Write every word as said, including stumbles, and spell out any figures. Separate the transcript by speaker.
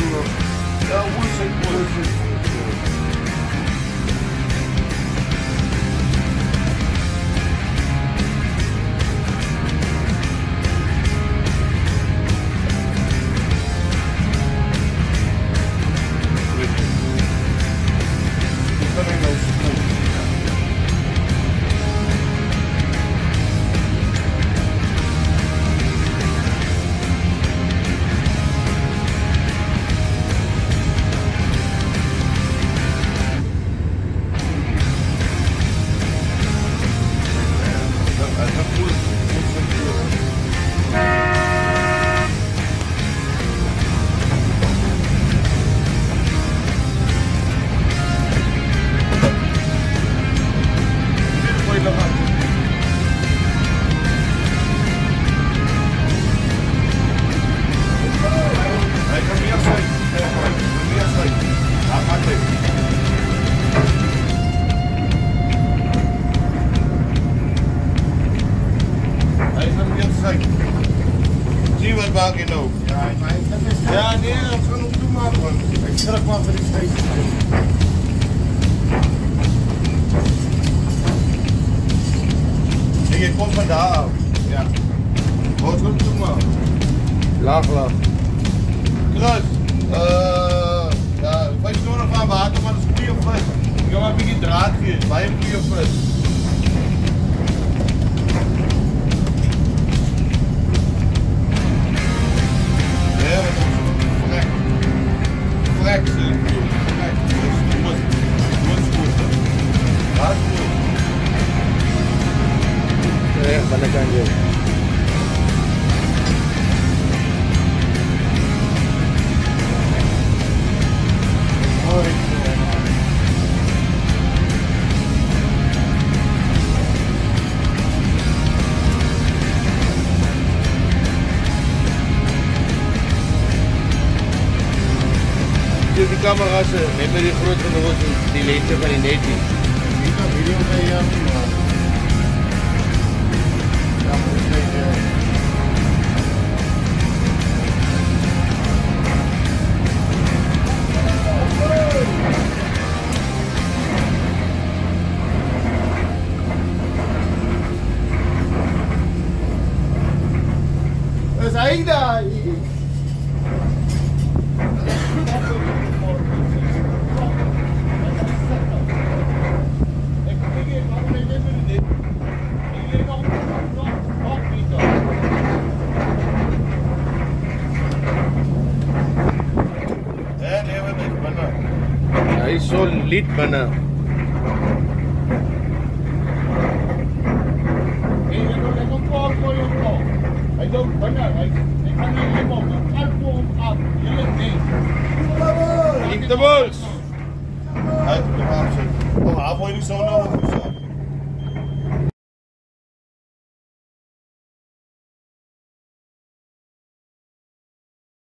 Speaker 1: Ja, Wurzel, Wurzel. Zie wat maak je nou? Ja, ja, nee, dat gaan we doen maken. Ik schrik maar voor die steek. Je komt van daar af. Ja. Wat gaan we doen maken?
Speaker 2: Laag, laag.
Speaker 1: Kruis. Uh, ja, ik weet nog van water, maar dat is goede vis. Ik ga maar een beetje draad geven. Bij een goede vis.
Speaker 2: Eh, balikan yun. Die camera's, neem maar die groot genoeg, die lente van die netting.
Speaker 1: Ik kan video bij jou doen. Ja, moet ik zeggen. Dat is hij daar.
Speaker 2: Hij is zo lid bijna.
Speaker 1: Hij loopt bijna. Ik kan niet helemaal op de platform af. Jullie niet.
Speaker 2: Niet de boos!
Speaker 1: Uit de baas. Oh, hij wil je zo nou.